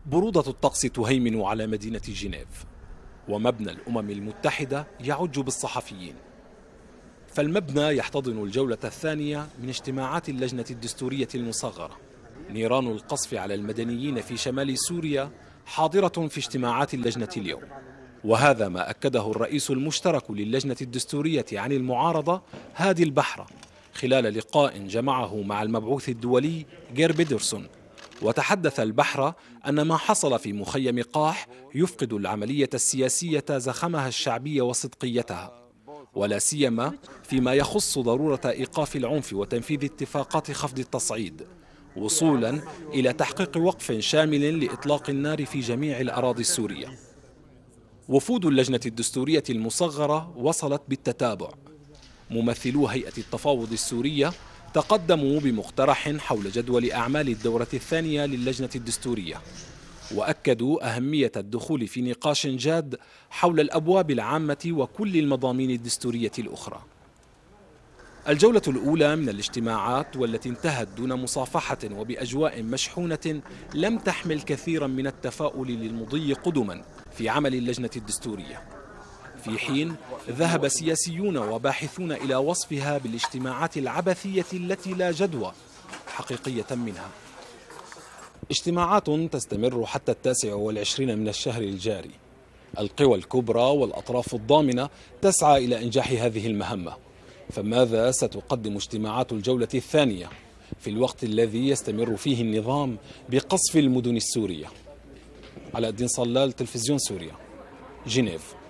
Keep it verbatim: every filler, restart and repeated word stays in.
برودة الطقس تهيمن على مدينة جنيف، ومبنى الأمم المتحدة يعج بالصحفيين. فالمبنى يحتضن الجولة الثانية من اجتماعات اللجنة الدستورية المصغرة. نيران القصف على المدنيين في شمال سوريا حاضرة في اجتماعات اللجنة اليوم، وهذا ما أكده الرئيس المشترك للجنة الدستورية عن المعارضة هادي البحرة خلال لقاء جمعه مع المبعوث الدولي جير بيدرسون. وتحدث البحرة أن ما حصل في مخيم قاح يفقد العملية السياسية زخمها الشعبي وصدقيتها، ولا سيما فيما يخص ضرورة إيقاف العنف وتنفيذ اتفاقات خفض التصعيد، وصولا إلى تحقيق وقف شامل لإطلاق النار في جميع الأراضي السورية. وفود اللجنة الدستورية المصغرة وصلت بالتتابع. ممثلو هيئة التفاوض السورية تقدموا بمقترح حول جدول أعمال الدورة الثانية للجنة الدستورية، وأكدوا أهمية الدخول في نقاش جاد حول الأبواب العامة وكل المضامين الدستورية الأخرى. الجولة الأولى من الاجتماعات والتي انتهت دون مصافحة وبأجواء مشحونة لم تحمل كثيرا من التفاؤل للمضي قدما في عمل اللجنة الدستورية، في حين ذهب سياسيون وباحثون إلى وصفها بالاجتماعات العبثية التي لا جدوى حقيقية منها. اجتماعات تستمر حتى التاسع والعشرين من الشهر الجاري. القوى الكبرى والأطراف الضامنة تسعى إلى إنجاح هذه المهمة، فماذا ستقدم اجتماعات الجولة الثانية في الوقت الذي يستمر فيه النظام بقصف المدن السورية؟ علاء الدين صلال، تلفزيون سوريا، جنيف.